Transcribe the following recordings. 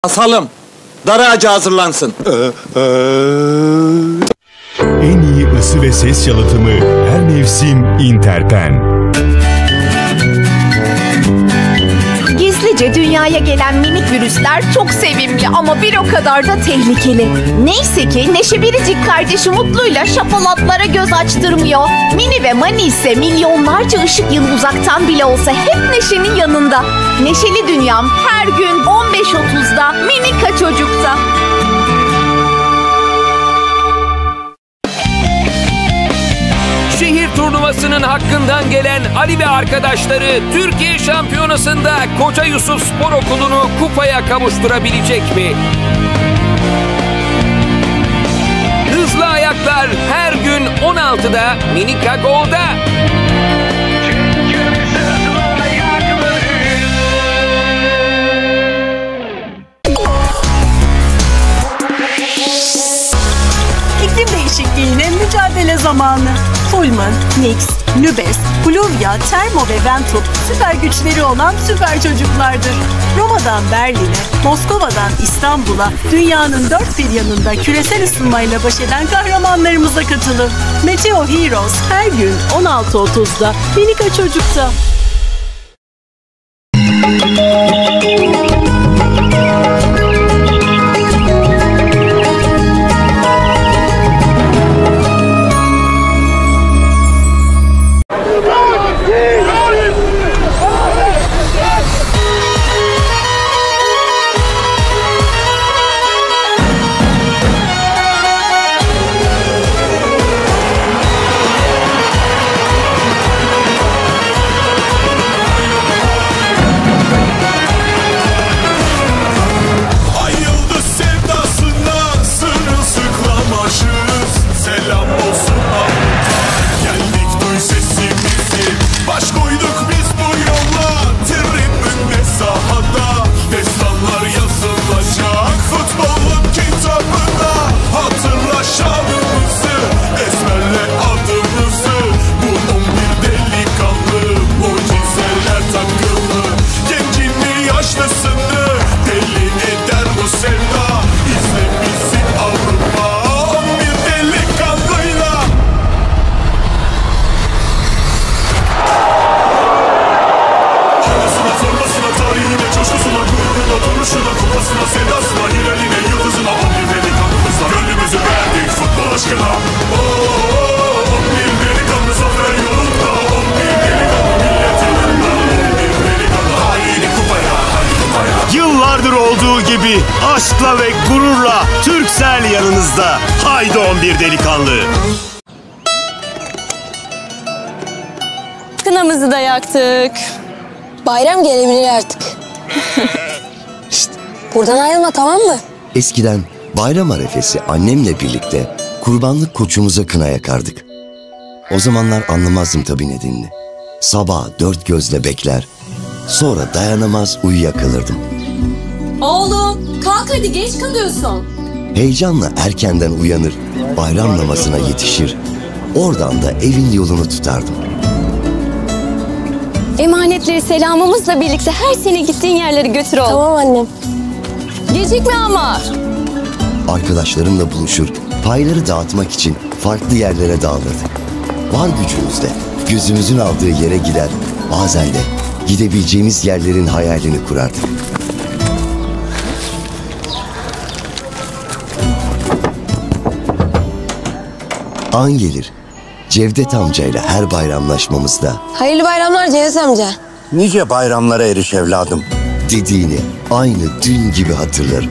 Asalım. Dar ağacı hazırlansın. En iyi ısı ve ses yalıtımı her mevsim Interpen. Gizlice dünyaya gelen minik virüsler çok sevimli ama bir o kadar da tehlikeli. Neyse ki Neşe Biricik kardeşi Mutlu'yla şapalatlara göz açtırmıyor. Mini ve Mani ise milyonlarca ışık yılı uzaktan bile olsa hep Neşe'nin yanında. Neşeli Dünyam her gün 15.30'da Minika Çocuk'ta. Şehir turnuvasının hakkından gelen Ali ve arkadaşları Türkiye Şampiyonası'nda Koca Yusuf Spor Okulu'nu kupaya kavuşturabilecek mi? Hızlı Ayaklar her gün 16'da Minika Gol'da. İklim değişikliğine mücadele zamanı. Pullman, Nix, Nübes, Pluvia, Termo ve Ventrup süper güçleri olan süper çocuklardır. Roma'dan Berlin'e, Moskova'dan İstanbul'a, dünyanın dört bir yanında küresel ısınmayla baş eden kahramanlarımıza katılın. Meteo Heroes her gün 16.30'da Minika Çocuk'ta. Yıllardır olduğu gibi aşkla ve gururla Turkcell yanınızda. Haydi 11 delikanlı. Kınamızı da yaktık. Bayram gelebilir artık. Şşt, buradan ayrılma, tamam mı? Eskiden bayram arefesi annemle birlikte kurbanlık koçumuza kına yakardık. O zamanlar anlamazdım tabii nedenini. Sabah dört gözle bekler, sonra dayanamaz uyuyakalırdım. Oğlum kalk hadi, geç kalıyorsun. Heyecanla erkenden uyanır, bayram namazına yetişir. Oradan da evin yolunu tutardım. Emanetleri selamımızla birlikte her sene gittiğin yerlere götür oğlum. Tamam annem. Gecikme ama. Arkadaşlarımla buluşur, payları dağıtmak için farklı yerlere dağılırdık. Var gücümüzle gözümüzün aldığı yere gider, bazen de gidebileceğimiz yerlerin hayalini kurardık. An gelir, Cevdet amcayla her bayramlaşmamızda Hayırlı bayramlar Cevdet amca. Nice bayramlara eriş evladım dediğini aynı dün gibi hatırlarım.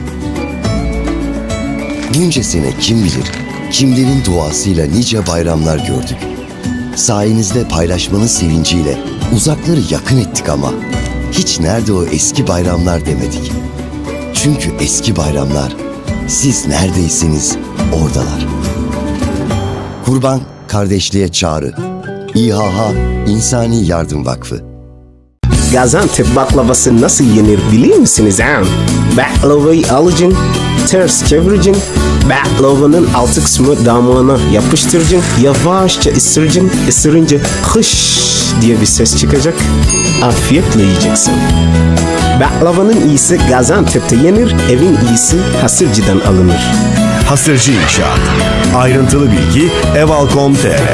Bunca sene kim bilir, kimlerin duasıyla nice bayramlar gördük. Sayenizde paylaşmanın sevinciyle uzakları yakın ettik ama hiç nerede o eski bayramlar demedik. Çünkü eski bayramlar, siz neredeyseniz oradalar. Kurban Kardeşliğe Çağrı, İHH İnsani Yardım Vakfı. Gaziantep baklavası nasıl yenir bilir misiniz ha? Baklavayı alacaksın, ters çevireceksin, baklavanın altı kısmı damağına yapıştıracaksın, yavaşça ısıracaksın, ısırınca hış diye bir ses çıkacak, afiyetle yiyeceksin. Baklavanın iyisi Gaziantep'te yenir, evin iyisi Hasırcı'dan alınır. Hasırcı İnşaat. Ayrıntılı bilgi eval.com.tr.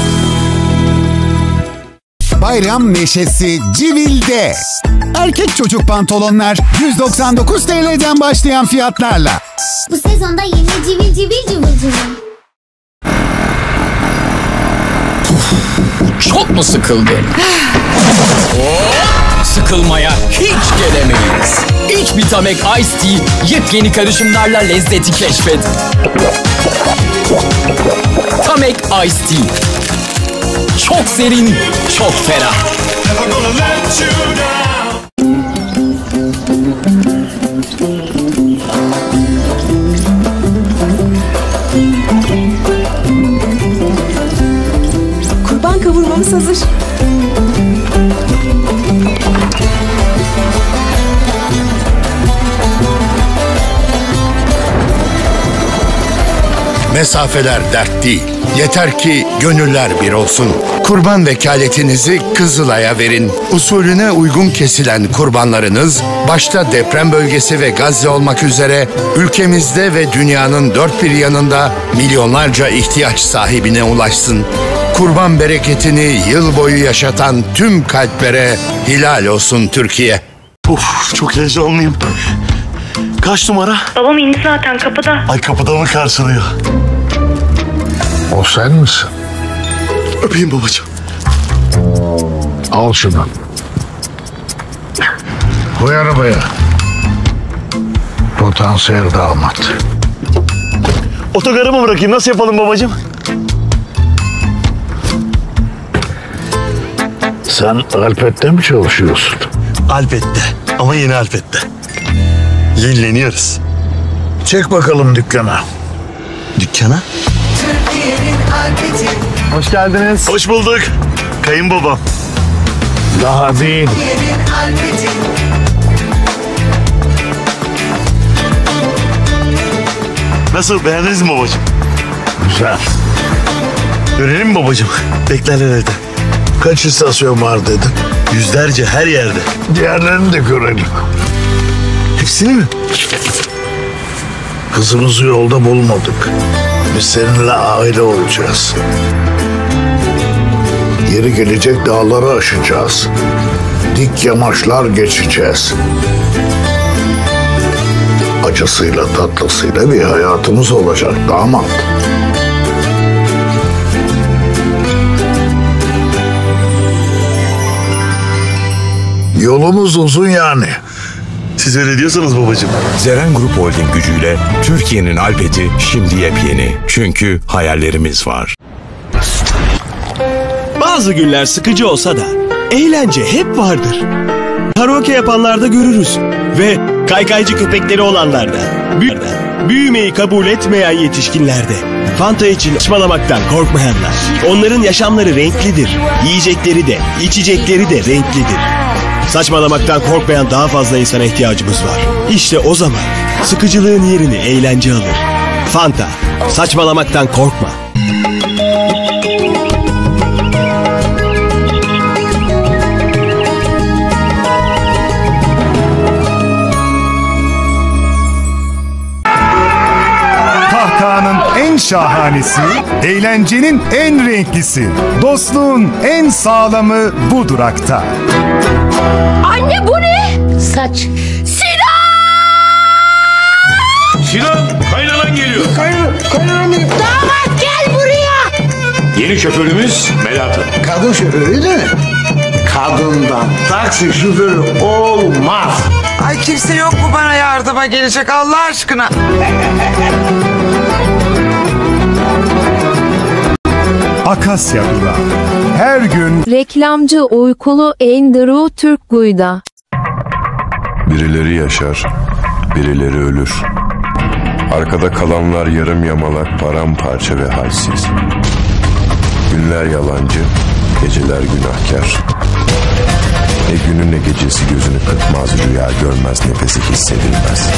Bayram neşesi Civil'de. Erkek çocuk pantolonlar 199 TL'den başlayan fiyatlarla. Bu sezonda yine civil civil cıvıl cıvıl. Çok mu sıkıldın? Sıkılmaya hiç gelemeyiz. İç Vitamek Ice Tea yepyeni karışımlarla lezzeti keşfet. Tamek Ice Tea. Çok serin, çok ferah. Kurban kavurmamız hazır. Mesafeler dert değil. Yeter ki gönüller bir olsun. Kurban vekaletinizi Kızılay'a verin. Usulüne uygun kesilen kurbanlarınız, başta deprem bölgesi ve Gazze olmak üzere ülkemizde ve dünyanın dört bir yanında milyonlarca ihtiyaç sahibine ulaşsın. Kurban bereketini yıl boyu yaşatan tüm kalplere helal olsun Türkiye. Of, çok heyecanlıyım. Kaç numara? Babam indi zaten kapıda. Ay, kapıda mı karşılıyor? O sen misin? Öpeyim babacığım. Al şunu. Koy arabaya. Potansiyel damat. Otogarı mı bırakayım? Nasıl yapalım babacığım? Sen Alpet'te mi çalışıyorsun? Alpet'te. Ama yeni Alpet'te. Yenileniyoruz. Çek bakalım dükkana. Dükkana? Hoş geldiniz. Hoş bulduk. Kayınbabam. Daha değil. Nasıl, beğendiniz mi babacığım? Güzel. Görelim mi babacığım? Beklerler evde. Kaç istasyon var dedin? Yüzlerce, her yerde. Diğerlerini de görelim. Hepsini mi? Kızımızı yolda bulmadık. Biz seninle aile olacağız. Yeri gelecek dağları aşacağız. Dik yamaçlar geçeceğiz. Acısıyla tatlısıyla bir hayatımız olacak damat. Yolumuz uzun yani. Siz öyle diyorsanız babacığım. Zeren Grup Holding gücüyle Türkiye'nin Alpet'i şimdi yepyeni. Çünkü hayallerimiz var. Bazı günler sıkıcı olsa da eğlence hep vardır. Karaoke yapanlarda görürüz ve kaykaycı köpekleri olanlarda, büyümeyi kabul etmeyen yetişkinlerde, Fanta için saçmalamaktan korkmayanlar. Onların yaşamları renklidir. Yiyecekleri de, içecekleri de renklidir. Saçmalamaktan korkmayan daha fazla insana ihtiyacımız var. İşte o zaman sıkıcılığın yerini eğlence alır. Fanta, saçmalamaktan korkma. Kahkahanın en şahanesi, eğlencenin en renklisi, dostluğun en sağlamı bu durakta. Anne bu ne? Saç. Sinan! Sinan, kaynanan geliyor. Kaynanan damat gel buraya. Yeni şoförümüz Melahat Hanım. Kadın şoförü değil mi? Kadından taksi şoförü olmaz. Ay kimse yok mu bana yardıma gelecek Allah aşkına? Akasya Durağı. Her gün Reklamcı uykulu Andrew Türkguy'da. Birileri yaşar, birileri ölür. Arkada kalanlar yarım yamalak, paramparça ve halsiz. Günler yalancı, geceler günahkar. Ne günü ne gecesi gözünü kırpmaz, rüya görmez, nefesi hissedilmez.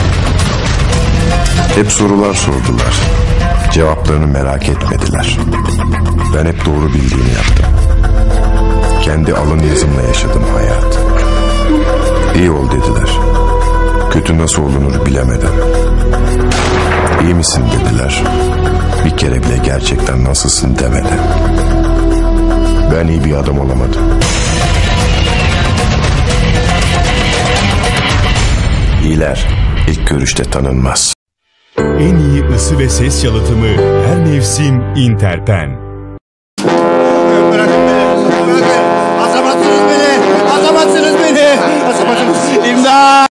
Hep sorular sordular. Cevaplarını merak etmediler. Ben hep doğru bildiğini yaptım. Kendi alın yazımla yaşadım hayatı. İyi ol dediler. Kötü nasıl olunur bilemeden. İyi misin dediler. Bir kere bile gerçekten nasılsın demeden. Ben iyi bir adam olamadım. İyiler ilk görüşte tanınmaz. En iyi ısı ve ses yalıtımı her mevsim Interpen. Asamazsınız beni! Asamazsınız beni! Asamazsınız! İmdat!